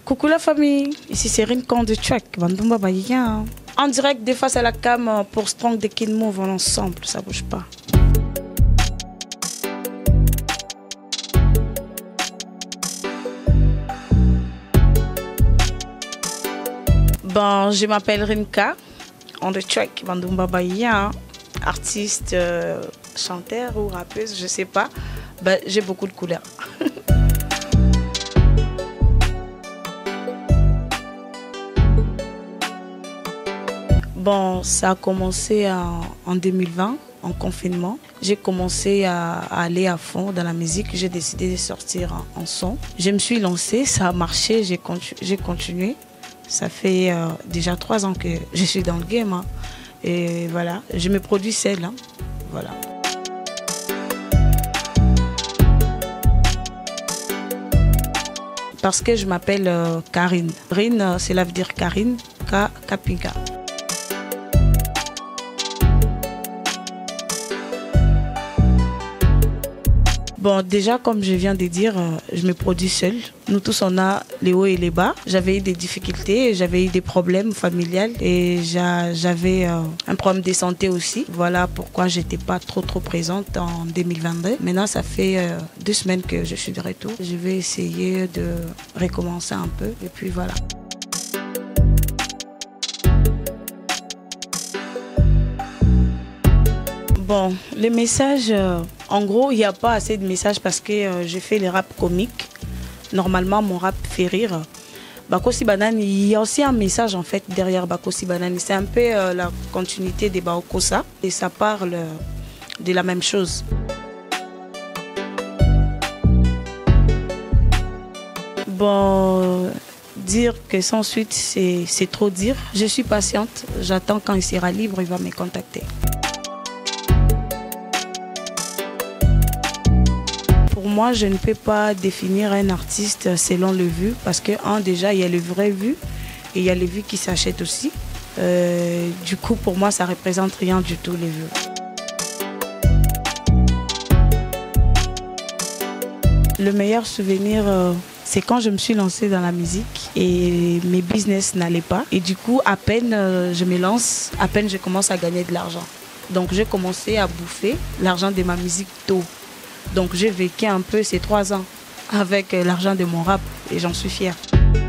Coucou la famille, ici c'est Rinka de Track, Bandumba Baïa. En direct des faces à la cam pour Strong The Kid Move en ensemble, ça bouge pas. Bon, je m'appelle Rinka, on the track, Bandumba Baïa, artiste, chanteur ou rappeuse, je sais pas. Ben, j'ai beaucoup de couleurs. Bon, ça a commencé en 2020, en confinement. J'ai commencé à aller à fond dans la musique. J'ai décidé de sortir en son. Je me suis lancée, ça a marché, j'ai continué. Ça fait déjà 3 ans que je suis dans le game. Hein. Et voilà, je me produis seule. Hein. Voilà. Parce que je m'appelle Karine. Rin, cela veut dire Karine, Kapinga. Bon, déjà, comme je viens de dire, je me produis seule. Nous tous, on a les hauts et les bas. J'avais eu des difficultés, j'avais eu des problèmes familiales et j'avais un problème de santé aussi. Voilà pourquoi j'étais pas trop présente en 2022. Maintenant, ça fait 2 semaines que je suis de retour. Je vais essayer de recommencer un peu et puis voilà. Bon, les messages, en gros, il n'y a pas assez de messages parce que j'ai fait les rap comiques. Normalement, mon rap fait rire. Bakosi Banane, il y a aussi un message en fait derrière Bakosi Banane. C'est un peu la continuité des Baokosa et ça parle de la même chose. Bon, dire que sans suite, c'est trop dire. Je suis patiente, j'attends quand il sera libre, il va me contacter. Pour moi, je ne peux pas définir un artiste selon le vu parce que, déjà, il y a le vrai vu et il y a les vues qui s'achètent aussi. Du coup, pour moi, ça ne représente rien du tout, les vues. Le meilleur souvenir, c'est quand je me suis lancée dans la musique et mes business n'allaient pas. Et du coup, à peine je me lance, à peine je commence à gagner de l'argent. Donc, j'ai commencé à bouffer l'argent de ma musique tôt. Donc j'ai vécu un peu ces 3 ans avec l'argent de mon rap et j'en suis fière.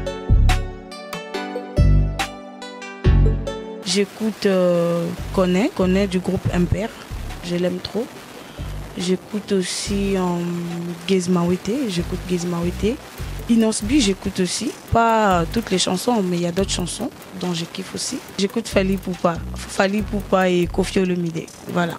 J'écoute Connaît du groupe Impair, je l'aime trop. J'écoute aussi Gizmawete, j'écoute Gizmawete. Inosbi, j'écoute aussi. Pas toutes les chansons, mais il y a d'autres chansons dont je kiffe aussi. J'écoute Fally Ipupa et Koffi Olomide. Voilà.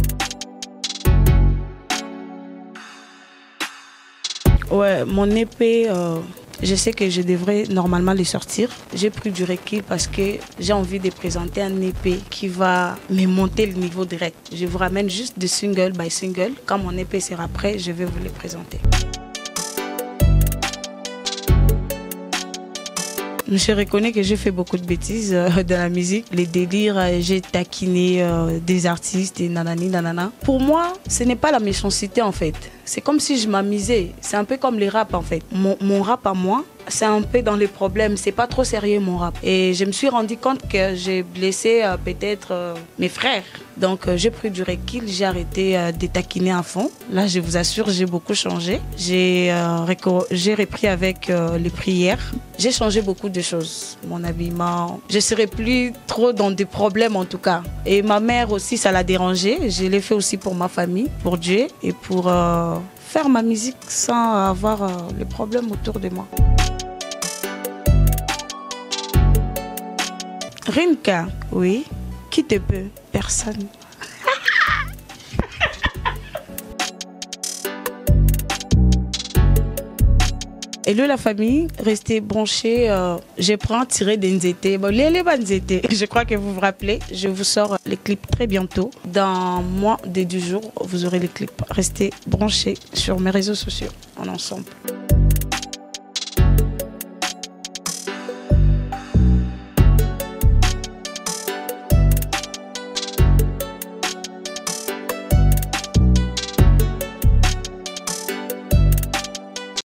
Ouais, mon EP, je sais que je devrais normalement le sortir. J'ai pris du recul parce que j'ai envie de présenter un EP qui va me monter le niveau direct. Je vous ramène juste de single by single. Quand mon EP sera prêt, je vais vous le présenter. Je reconnais que j'ai fait beaucoup de bêtises dans la musique. Les délires, j'ai taquiné des artistes et nanani nanana. Pour moi, ce n'est pas la méchanceté en fait. C'est comme si je m'amusais. C'est un peu comme les rap en fait. Mon rap à moi, c'est un peu dans les problèmes. C'est pas trop sérieux mon rap. Et je me suis rendu compte que j'ai blessé peut-être mes frères. Donc j'ai pris du recul, j'ai arrêté de taquiner à fond. Là, je vous assure, j'ai beaucoup changé. J'ai repris avec les prières. J'ai changé beaucoup de choses. Mon habillement. Je ne serai plus trop dans des problèmes en tout cas. Et ma mère aussi, ça l'a dérangé. Je l'ai fait aussi pour ma famille, pour Dieu et pour faire ma musique sans avoir les problèmes autour de moi. Rinka, oui. Qui te peut? Personne. Hello la famille, restez branchés. Je prends tirer des nzété. Bon, les nzété, je crois que vous vous rappelez. Je vous sors les clips très bientôt. Dans moins de 10 jours, vous aurez les clips. Restez branchés sur mes réseaux sociaux en ensemble.